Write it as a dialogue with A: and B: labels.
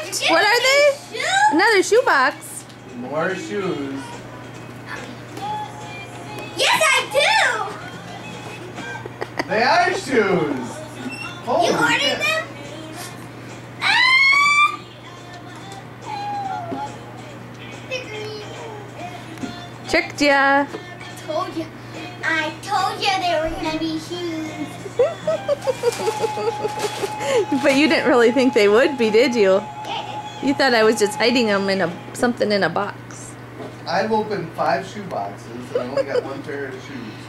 A: What are they? Another shoebox.
B: More shoes.
C: Yes, I do.
B: They are shoes. Holy
C: You ordered
B: shit.
C: them? Ah!
A: Tricked ya.
C: I told you they were gonna be shoes.
A: But you didn't really think they would be, did you?
C: Yeah,
A: You thought I was just hiding them in something in a box.
B: I've opened 5 shoe boxes and I only got 1 pair of shoes.